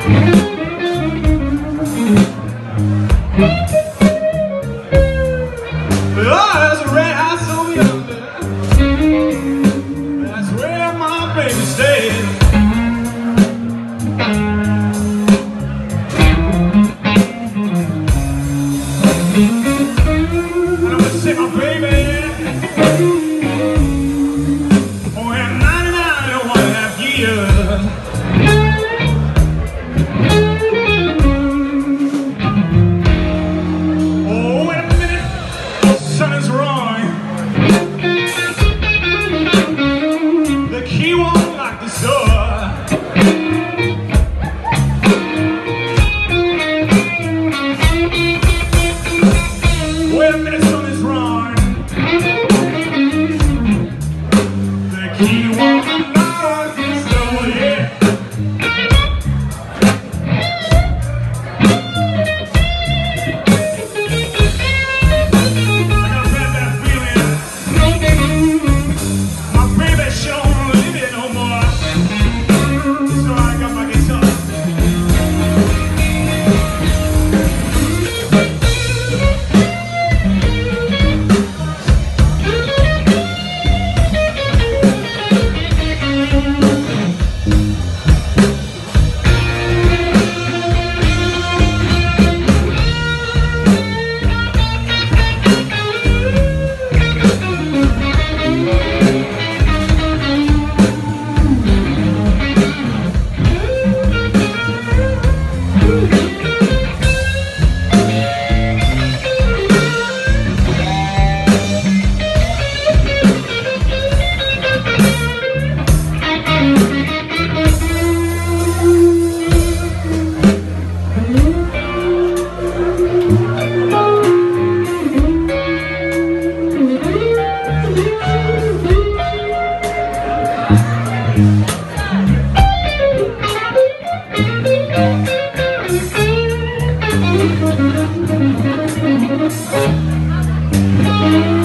there's a red house on yonder. That's where my baby stays. And I'm gonna say my baby, oh, in 99 and 1.5 years. Wait a minute, something's wrong. The key won't unlock this door, yeah. I got a bad feeling. My baby sure won't leave it no more. So I got my guitar. Thank you.